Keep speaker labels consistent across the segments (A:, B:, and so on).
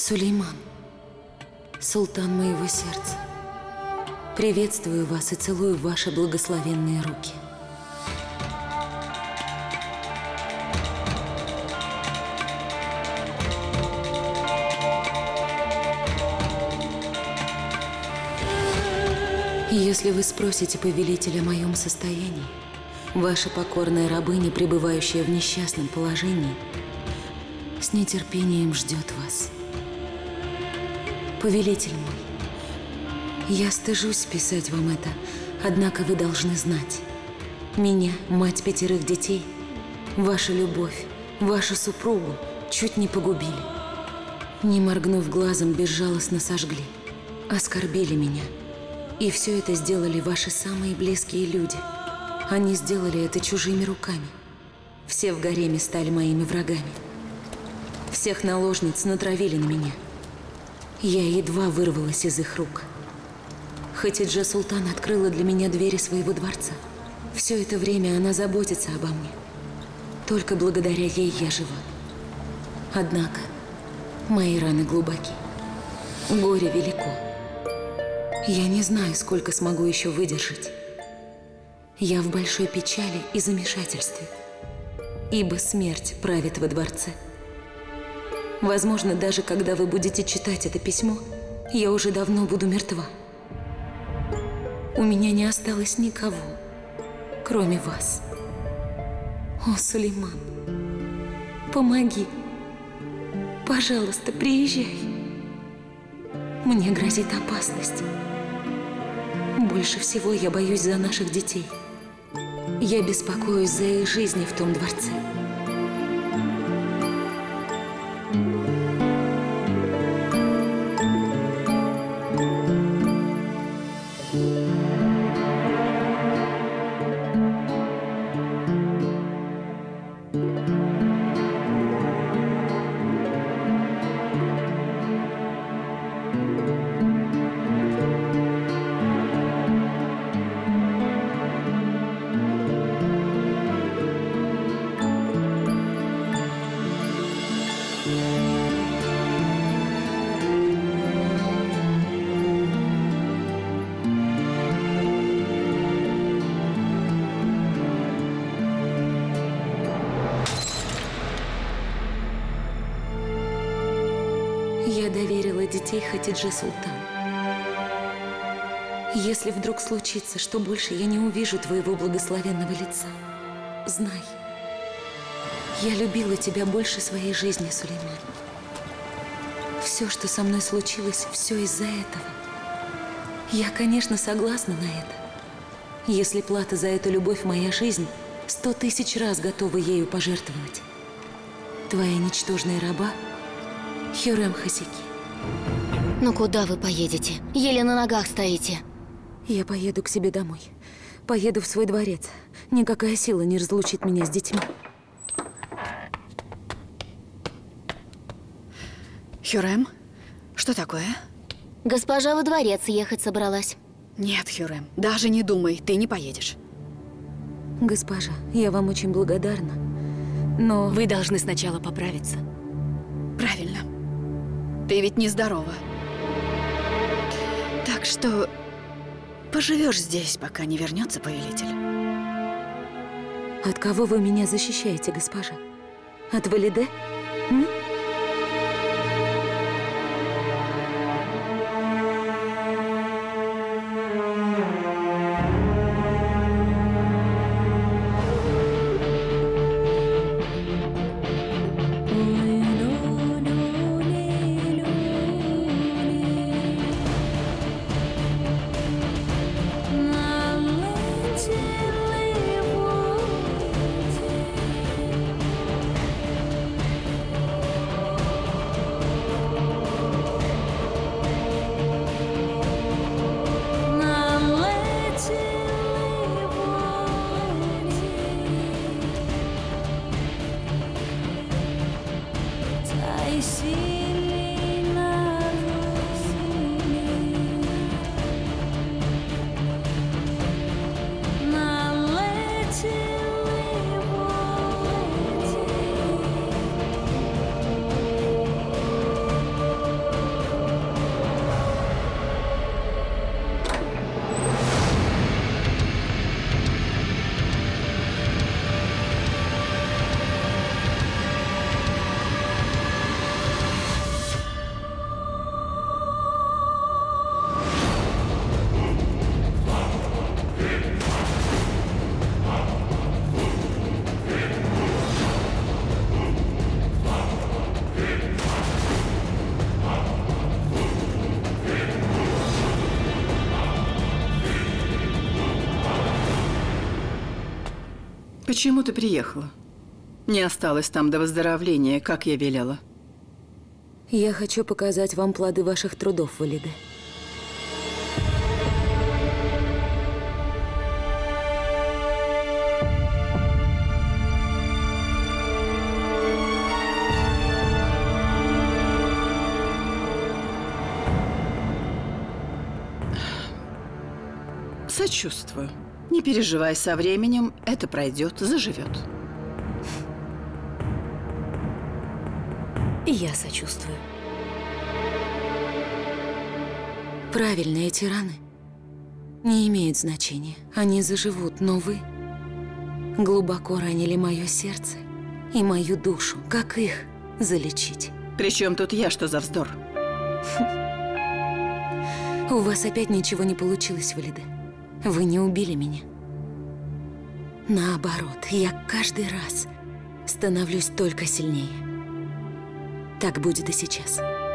A: Сулейман, султан моего сердца, приветствую вас и целую ваши благословенные руки. Если вы спросите повелителя о моем состоянии, ваша покорная рабыня, пребывающая в несчастном положении, с нетерпением ждет вас. Повелитель мой, я стыжусь писать вам это, однако вы должны знать. Меня, мать 5 детей, ваша любовь, вашу супругу чуть не погубили. Не моргнув глазом, безжалостно сожгли, оскорбили меня. И все это сделали ваши самые близкие люди. Они сделали это чужими руками. Все в гареме стали моими врагами. Всех наложниц натравили на меня. Я едва вырвалась из их рук. Хатиджа Султан открыла для меня двери своего дворца. Все это время она заботится обо мне. Только благодаря ей я жива. Однако мои раны глубоки. Горе велико. Я не знаю, сколько смогу еще выдержать. Я в большой печали и замешательстве, ибо смерть правит во дворце. Возможно, даже когда вы будете читать это письмо, я уже давно буду мертва. У меня не осталось никого, кроме вас. О, Сулейман, помоги. Пожалуйста, приезжай. Мне грозит опасность. Больше всего я боюсь за наших детей. Я беспокоюсь за их жизни в том дворце. Я доверила детей Хатидже Султан. Если вдруг случится, что больше я не увижу твоего благословенного лица, знай, я любила тебя больше своей жизни, Сулейман. Все, что со мной случилось, все из-за этого. Я, конечно, согласна на это. Если плата за эту любовь моя жизнь, 100 000 раз готова ею пожертвовать. Твоя ничтожная раба Хюррем Хасики.
B: Ну куда вы поедете? Еле на ногах стоите.
A: Я поеду к себе домой. Поеду в свой дворец. Никакая сила не разлучит меня с детьми.
C: Хюррем, что такое?
B: Госпожа во дворец ехать собралась.
C: Нет, Хюррем, даже не думай, ты не поедешь.
A: Госпожа, я вам очень благодарна, но…
D: Вы должны сначала поправиться.
C: Правильно. Ты ведь нездорова. Так что поживешь здесь, пока не вернется повелитель.
A: От кого вы меня защищаете, госпожа? От Валиде?
C: Почему ты приехала? Не осталась там до выздоровления, как я велела.
A: Я хочу показать вам плоды ваших трудов, Валиде.
C: Сочувствую. Не переживай, со временем это пройдет, заживет.
D: И я сочувствую.
A: Правильно, эти раны не имеют значения. Они заживут, но вы глубоко ранили мое сердце и мою душу. Как их залечить?
C: Причем тут я, что за вздор?
A: У вас опять ничего не получилось, Валиде. Вы не убили меня. Наоборот, я каждый раз становлюсь только сильнее. Так будет и сейчас.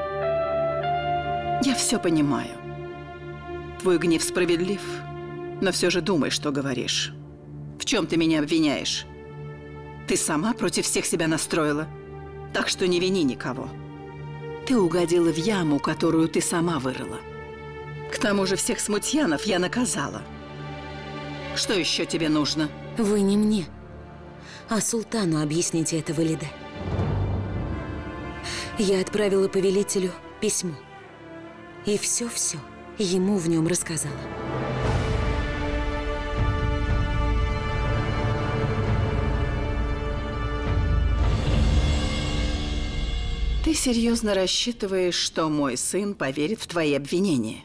C: Я все понимаю. Твой гнев справедлив, но все же думай, что говоришь. В чем ты меня обвиняешь? Ты сама против всех себя настроила, так что не вини никого. Ты угодила в яму, которую ты сама вырыла. К тому же всех смутьянов я наказала. Что еще тебе нужно?
A: Вы не мне, а султану объясните это, Валиде. Я отправила повелителю письмо. И все-все ему в нем рассказала.
C: Ты серьезно рассчитываешь, что мой сын поверит в твои обвинения?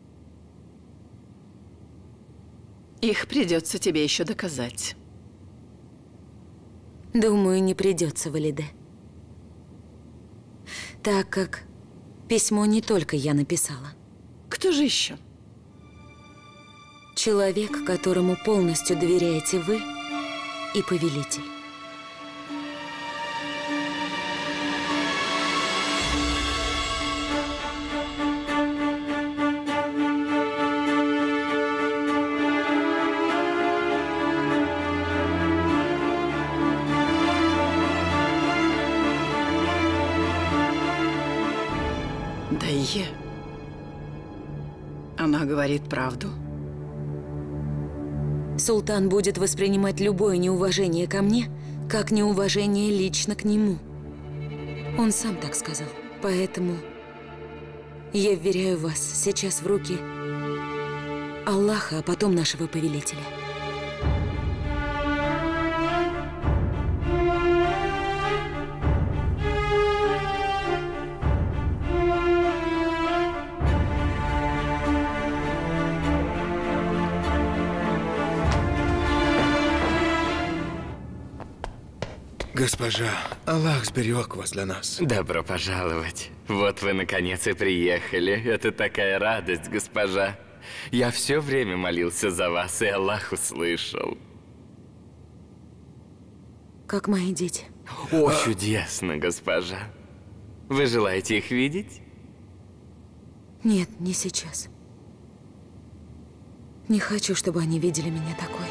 C: Их придется тебе еще доказать.
A: Думаю, не придется, Валиде. Так как письмо не только я написала.
C: Кто же еще?
A: Человек, которому полностью доверяете вы и повелитель.
C: Дайе. Она говорит правду.
A: Султан будет воспринимать любое неуважение ко мне, как неуважение лично к нему. Он сам так сказал. Поэтому я вверяю вас сейчас в руки Аллаха, а потом нашего повелителя.
E: Госпожа, Аллах сберег вас для нас.
F: Добро пожаловать. Вот вы наконец и приехали. Это такая радость, госпожа. Я все время молился за вас, и Аллах услышал.
A: Как мои дети.
F: О, чудесно, госпожа. Вы желаете их видеть?
A: Нет, не сейчас. Не хочу, чтобы они видели меня такой.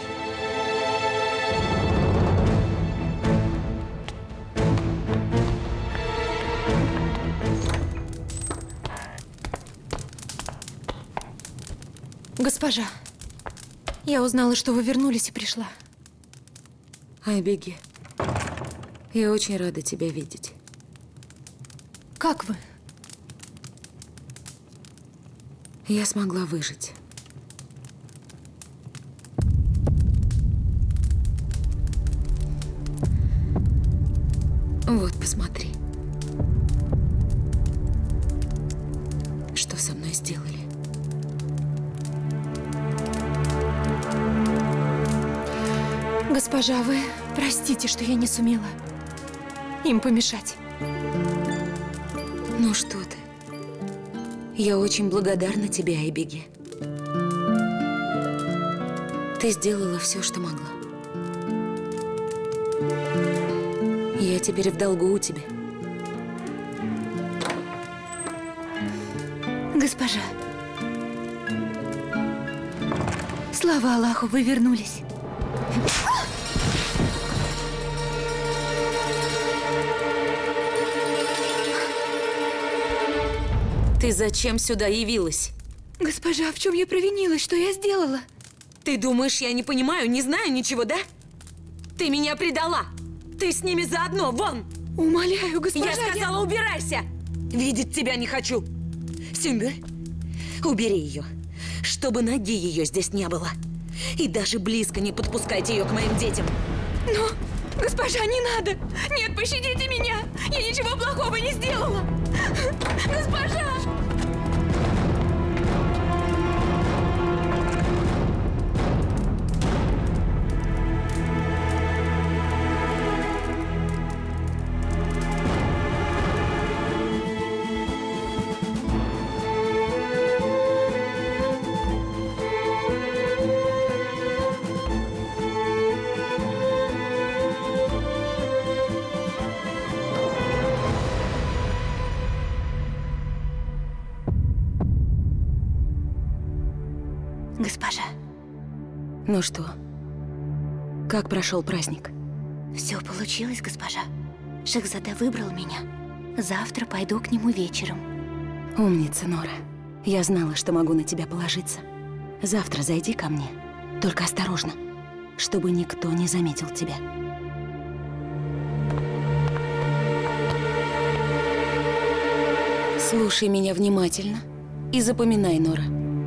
D: Госпожа, я узнала, что вы вернулись и пришла.
A: Айбеги, я очень рада тебя видеть.
D: Как вы?
A: Я смогла выжить. Вот, посмотри. Что со мной сделали?
D: Госпожа, вы простите, что я не сумела им помешать.
A: Ну что ты? Я очень благодарна тебе, Айбеги. Ты сделала все, что могла. Я теперь в долгу у тебя.
D: Госпожа, слава Аллаху, вы вернулись.
A: Ты зачем сюда явилась?
D: Госпожа, в чем я провинилась? Что я сделала?
A: Ты думаешь, я не понимаю, не знаю ничего, да? Ты меня предала! Ты с ними заодно, вон!
D: Умоляю, госпожа,
A: Я сказала, убирайся! Видеть тебя не хочу! Сюмбюль, убери ее, чтобы ноги ее здесь не было. И даже близко не подпускайте ее к моим детям.
D: Но, госпожа, не надо! Нет, пощадите меня! Я ничего плохого не сделала! Госпожа!
B: Госпожа,
A: Ну что, как прошел праздник?
B: все получилось, госпожа. Шахзаде выбрал меня. Завтра пойду к нему вечером.
A: Умница, Нора. Я знала, что могу на тебя положиться. Завтра зайди ко мне. Только осторожно, чтобы никто не заметил тебя. Слушай меня внимательно и запоминай, Нора.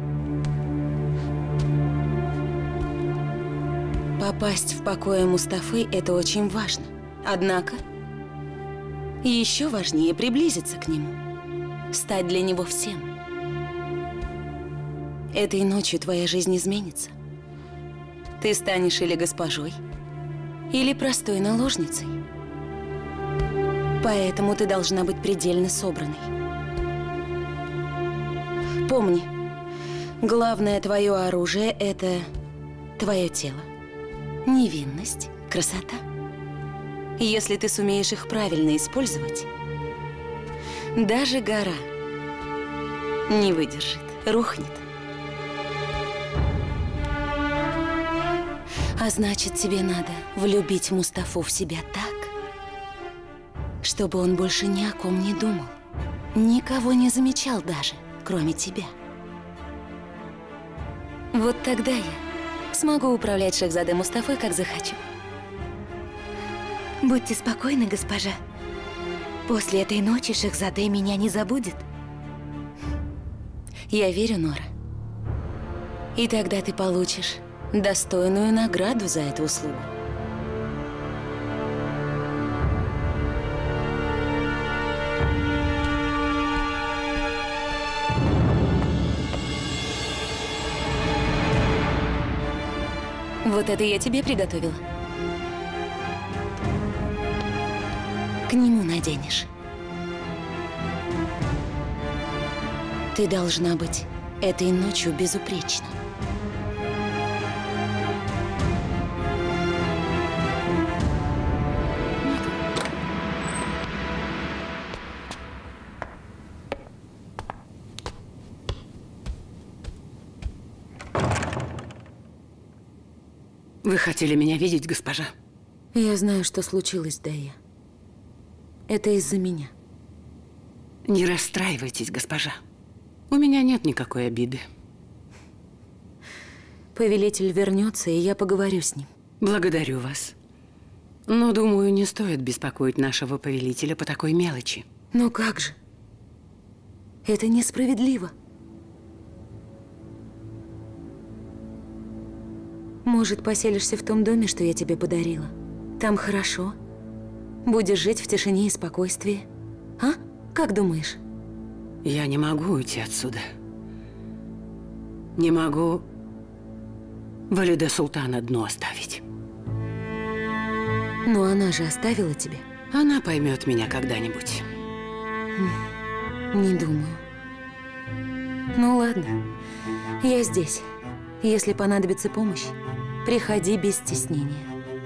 A: Попасть в покои Мустафы – это очень важно. Однако, еще важнее приблизиться к нему. Стать для него всем. Этой ночью твоя жизнь изменится. Ты станешь или госпожой, или простой наложницей. Поэтому ты должна быть предельно собранной. Помни, главное твое оружие – это твое тело. Невинность, красота. Если ты сумеешь их правильно использовать, даже гора не выдержит, рухнет. А значит, тебе надо влюбить Мустафу в себя так, чтобы он больше ни о ком не думал, никого не замечал даже, кроме тебя. Вот тогда я смогу управлять Шахзаде Мустафой, как захочу.
B: Будьте спокойны, госпожа. После этой ночи Шахзаде меня не забудет.
A: Я верю, Нора. И тогда ты получишь достойную награду за эту услугу. Вот это я тебе приготовила. К нему наденешь. Ты должна быть этой ночью безупречна.
G: Вы хотели меня видеть, госпожа?
A: Я знаю, что случилось, Дайя. Это из-за меня.
G: Не расстраивайтесь, госпожа. У меня нет никакой обиды.
A: Повелитель вернется, и я поговорю с ним.
G: Благодарю вас. Но, думаю, не стоит беспокоить нашего повелителя по такой мелочи.
A: Но как же? Это несправедливо. Может, поселишься в том доме, что я тебе подарила? Там хорошо. Будешь жить в тишине и спокойствии. А? Как думаешь?
G: Я не могу уйти отсюда. Не могу Валиде Султан одну оставить.
A: Но она же оставила тебя.
G: Она поймет меня когда-нибудь.
A: Не думаю. Ну ладно, я здесь. Если понадобится помощь, приходи без стеснения.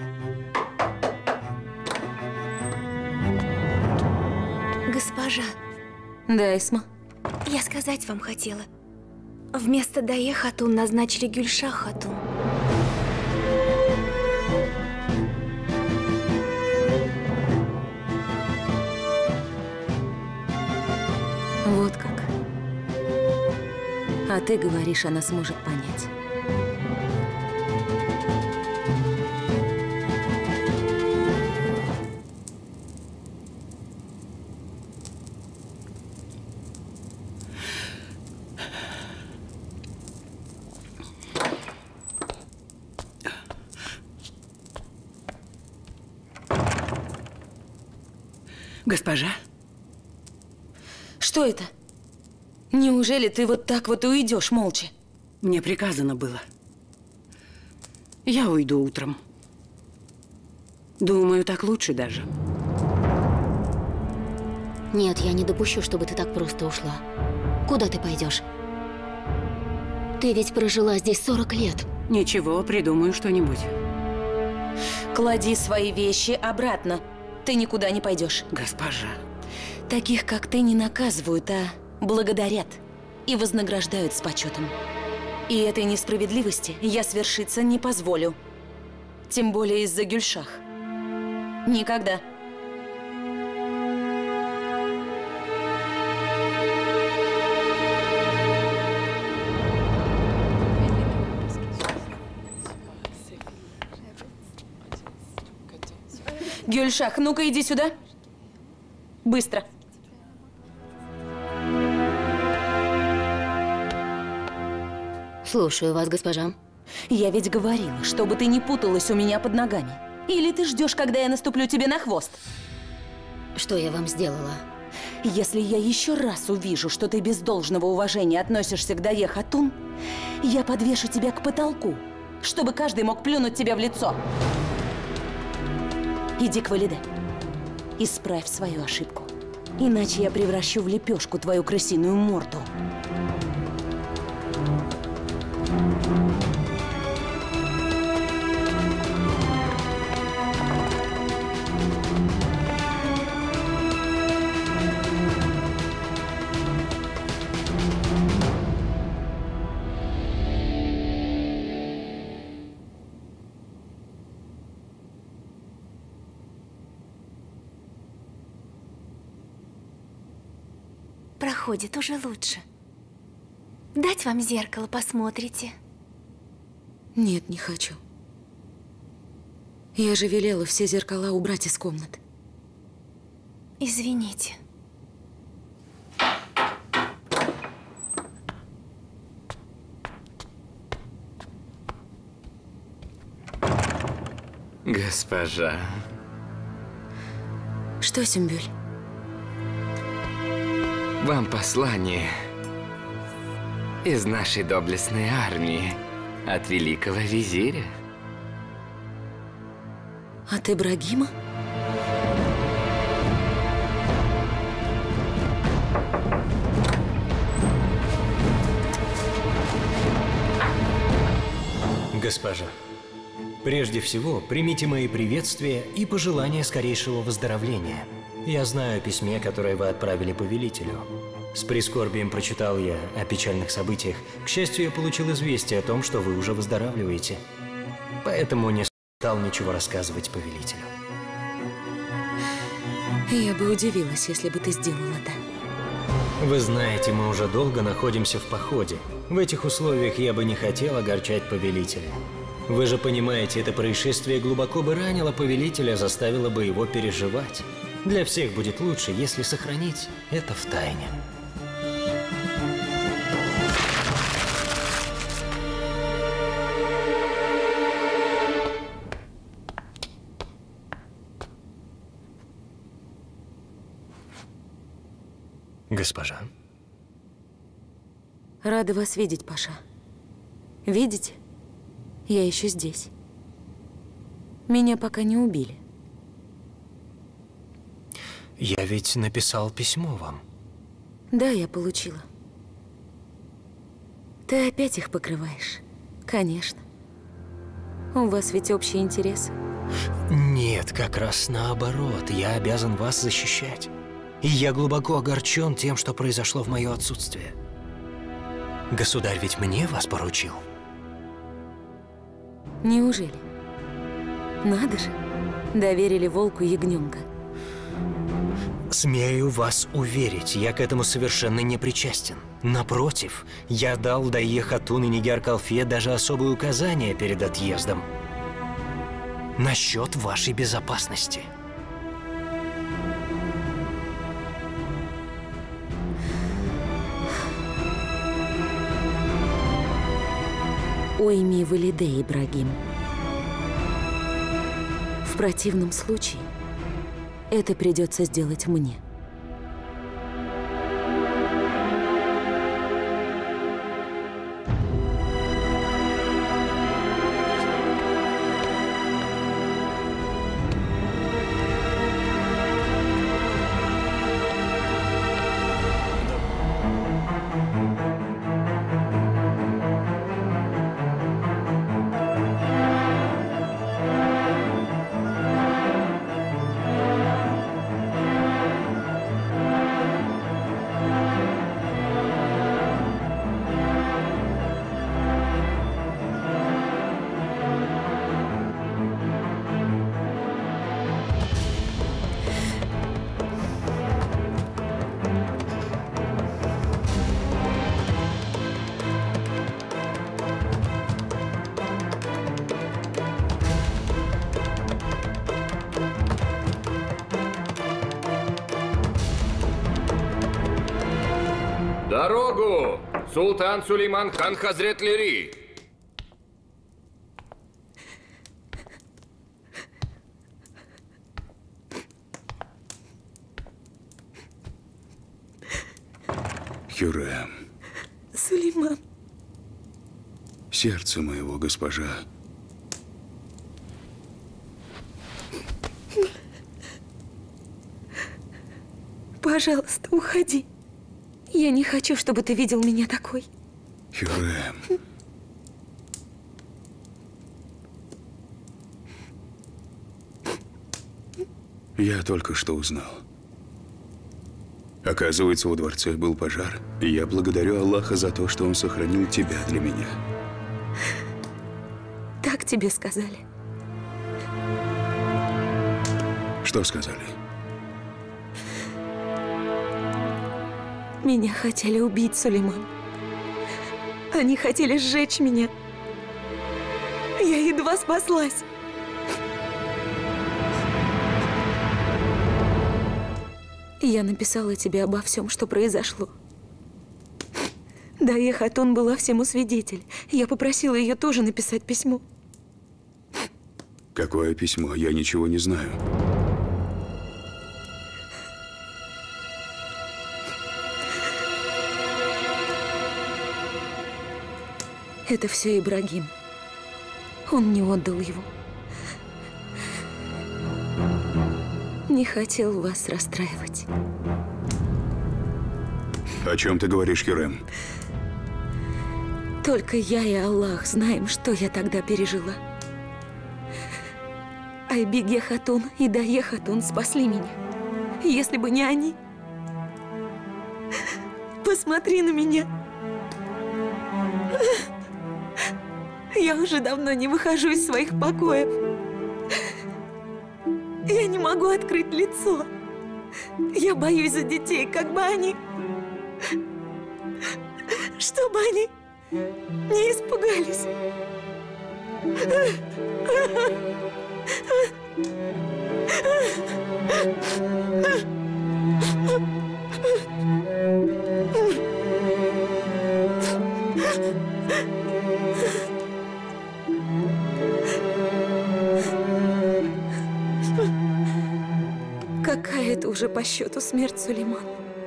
B: Госпожа,
A: Да, Эсма?
B: я сказать вам хотела. Вместо Дае Хатун назначили Гюльшах Хатун.
A: Вот как. А ты говоришь, она сможет понять.
G: Госпожа?
A: Что это? Неужели ты вот так вот уйдешь молча?
G: Мне приказано было. Я уйду утром. Думаю, так лучше даже.
B: Нет, я не допущу, чтобы ты так просто ушла. Куда ты пойдешь? Ты ведь прожила здесь 40 лет.
G: Ничего, придумаю что-нибудь.
A: Клади свои вещи обратно. Ты никуда не пойдешь.
G: Госпожа.
A: Таких, как ты, не наказывают, а благодарят и вознаграждают с почетом. И этой несправедливости я свершиться не позволю. Тем более из-за Гюльшах. Никогда. Гюльшах, ну-ка иди сюда. Быстро.
B: Слушаю вас, госпожа.
A: Я ведь говорила, чтобы ты не путалась у меня под ногами. Или ты ждешь, когда я наступлю тебе на хвост?
B: Что я вам сделала?
A: Если я еще раз увижу, что ты без должного уважения относишься к Дае Хатун, я подвешу тебя к потолку, чтобы каждый мог плюнуть тебе в лицо. Иди к Валиде. Исправь свою ошибку. Иначе я превращу в лепешку твою крысиную морду.
D: Проходит уже лучше. Дать вам зеркало, посмотрите.
A: Нет, не хочу. Я же велела все зеркала убрать из комнат.
D: Извините.
F: Госпожа.
A: Что, Сюмбюль?
F: Вам послание из нашей доблестной армии от великого визиря.
A: От Ибрагима?
H: Госпожа, прежде всего, примите мои приветствия и пожелания скорейшего выздоровления. Я знаю о письме, которое вы отправили повелителю. С прискорбием прочитал я о печальных событиях. К счастью, я получил известие о том, что вы уже выздоравливаете. Поэтому не стал ничего рассказывать повелителю.
A: Я бы удивилась, если бы ты сделал это.
H: Вы знаете, мы уже долго находимся в походе. В этих условиях я бы не хотел огорчать повелителя. Вы же понимаете, это происшествие глубоко бы ранило повелителя, заставило бы его переживать. Для всех будет лучше, если сохранить это в тайне. Госпожа.
A: Рада вас видеть, Паша. Видите? Я еще здесь. Меня пока не убили.
H: Я ведь написал письмо вам.
A: Да, я получила. Ты опять их покрываешь? Конечно. У вас ведь общие интересы.
H: Нет, как раз наоборот. Я обязан вас защищать. И я глубоко огорчен тем, что произошло в мое отсутствие. Государь ведь мне вас поручил.
A: Неужели? Надо же. Доверили волку ягненка.
H: Смею вас уверить, я к этому совершенно не причастен. Напротив, я дал Дайе Хатун и Нигяр Калфе даже особые указания перед отъездом насчет вашей безопасности.
A: Уйми Валиде, Ибрагим. В противном случае это придется сделать мне.
I: Дорогу! Султан Сулейман хан Хазрет Лири!
E: Хюррем.
A: Сулейман.
E: Сердце моего, госпожа.
A: Пожалуйста, уходи. Я не хочу, чтобы ты видел меня такой.
E: Хюррем. Я только что узнал. Оказывается, во дворце был пожар, и я благодарю Аллаха за то, что он сохранил тебя для меня.
A: Так тебе сказали.
E: Что сказали?
A: Меня хотели убить, Сулейман. Они хотели сжечь меня. Я едва спаслась. Я написала тебе обо всем, что произошло. Дайе Хатун была всему свидетель. Я попросила ее тоже написать письмо.
E: Какое письмо? Я ничего не знаю.
A: Это все Ибрагим. Он не отдал его. Не хотел вас расстраивать.
E: О чем ты говоришь, Хюррем?
A: Только я и Аллах знаем, что я тогда пережила. Айбиге Хатун и Дайе Хатун спасли меня. Если бы не они... Посмотри на меня. Я уже давно не выхожу из своих покоев. Я не могу открыть лицо. Я боюсь за детей, как бы они... Чтобы они не испугались. Какая это уже по счету смерть, Сулейман?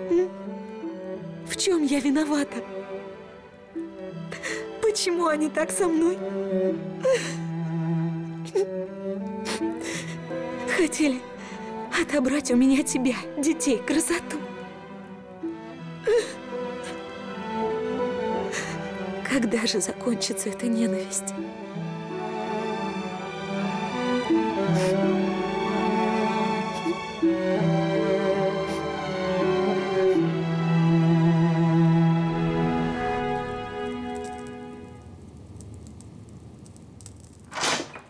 A: В чем я виновата? Почему они так со мной? Хотели отобрать у меня тебя, детей, красоту. Когда же закончится эта ненависть?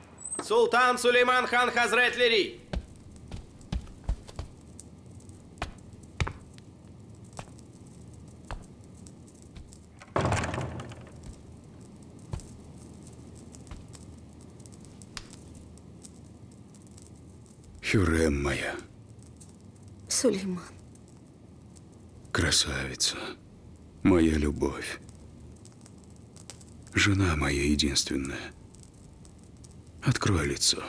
I: Султан Сулейман хан Хазрет Лири!
E: Хюррем моя,
A: Сулейман.
E: красавица, моя любовь, жена моя единственная. Открой лицо.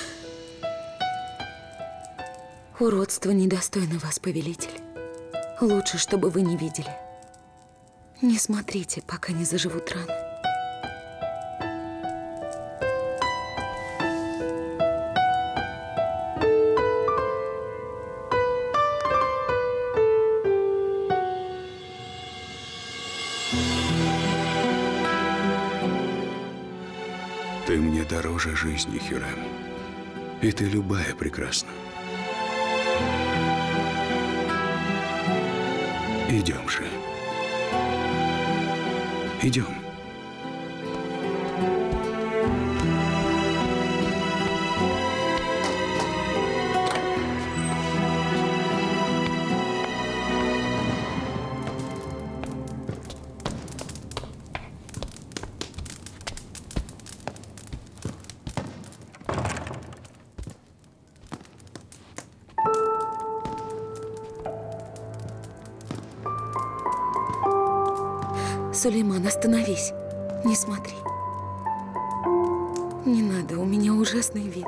A: Уродство недостойно вас, повелитель. Лучше, чтобы вы не видели. Не смотрите, пока не заживут раны.
E: Ты мне дороже жизни, Хюррем. И ты любая прекрасна. Идем же. Идем.
A: Сулейман, остановись. Не смотри. Не надо, у меня ужасный вид.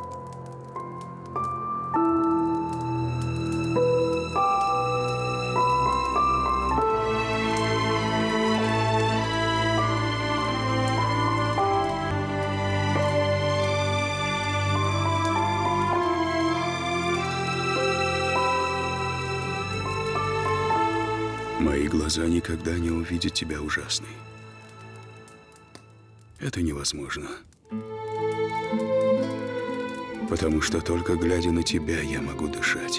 E: Мои глаза никогда не увидят тебя ужасной. Это невозможно. Потому что только глядя на тебя, я могу дышать.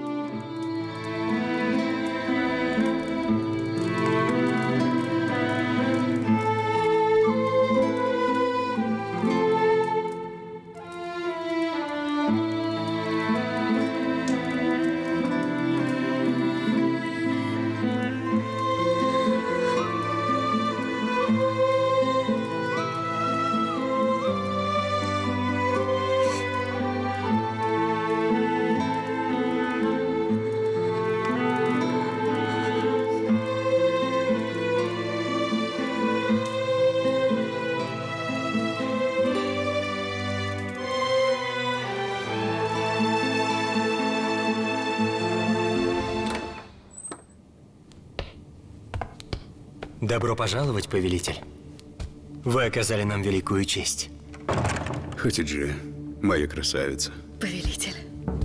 H: Добро пожаловать, повелитель. Вы оказали нам великую честь.
E: Хатидже, моя красавица.
D: Повелитель.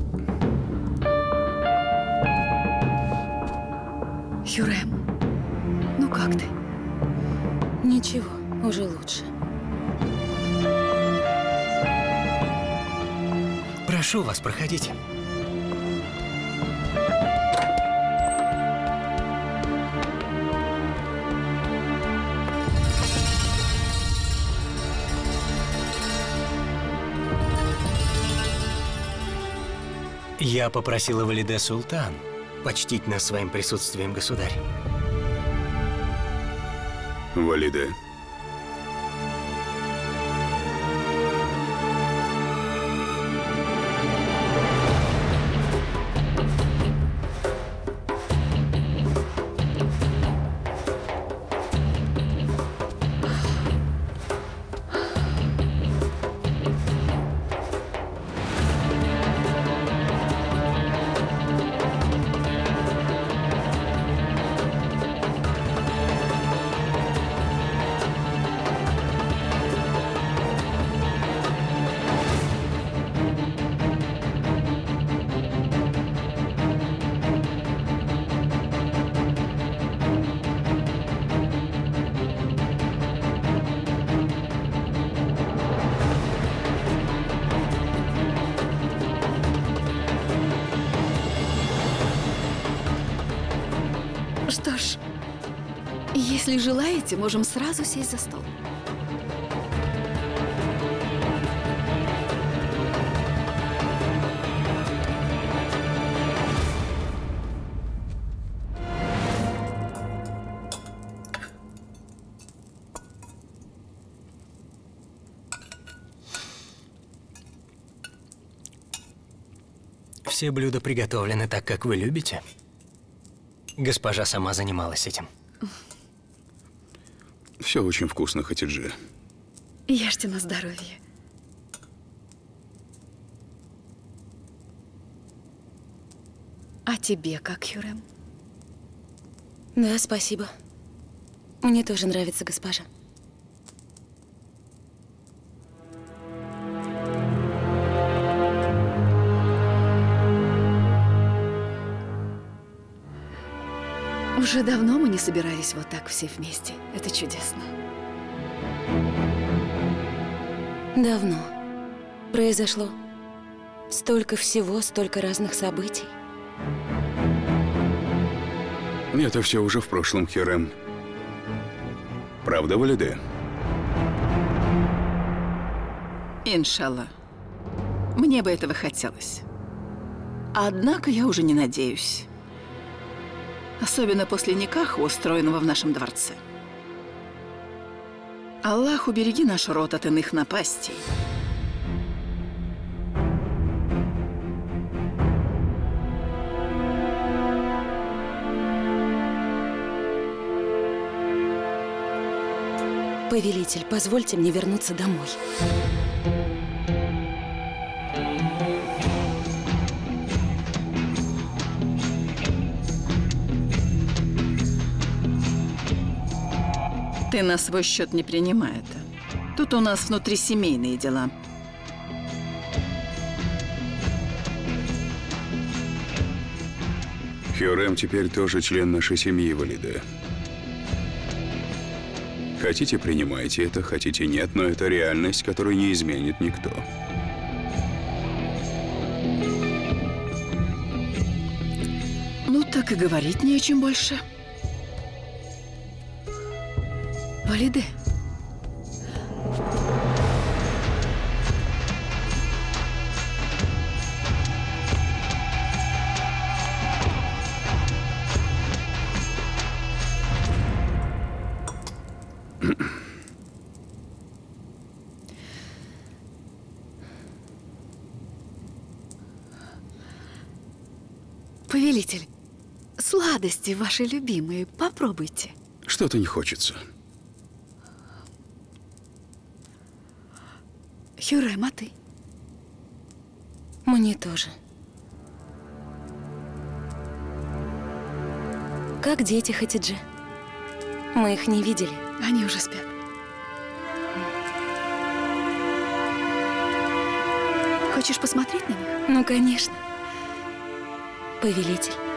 D: Хюррем, ну как ты?
A: Ничего, уже лучше.
H: Прошу вас, проходите. Я попросила Валиде Султан почтить нас своим присутствием, государь.
E: Валиде.
D: Что ж, если желаете, можем сразу сесть за стол.
H: Все блюда приготовлены так, как вы любите? Госпожа сама занималась этим.
E: Все очень вкусно, Хатидже.
D: Ешьте на здоровье. А тебе как, Хюррем?
A: Да, спасибо. Мне тоже нравится, госпожа.
D: Уже давно мы не собирались вот так все вместе. Это чудесно.
A: Давно. Произошло столько всего, столько разных событий.
E: Это все уже в прошлом, Хюррем. Правда, Валиде?
C: Иншалла. Мне бы этого хотелось. Однако я уже не надеюсь. Особенно после никаха, устроенного в нашем дворце. Аллах, убереги наш род от иных напастей.
A: Повелитель, позвольте мне вернуться домой.
C: Ты на свой счет не принимай это. Тут у нас внутрисемейные дела.
E: Хюррем теперь тоже член нашей семьи, Валиде. Хотите, принимайте это, хотите, нет, но это реальность, которую не изменит никто.
C: Ну, так и говорить не о чем больше. Валиде.
D: Повелитель, сладости ваши любимые, попробуйте.
E: Что-то не хочется.
D: Хюррем, а ты?
A: Мне тоже. Как дети, Хатидже? Мы их не видели.
D: Они уже спят. Хочешь посмотреть на них?
A: Ну, конечно. Повелитель.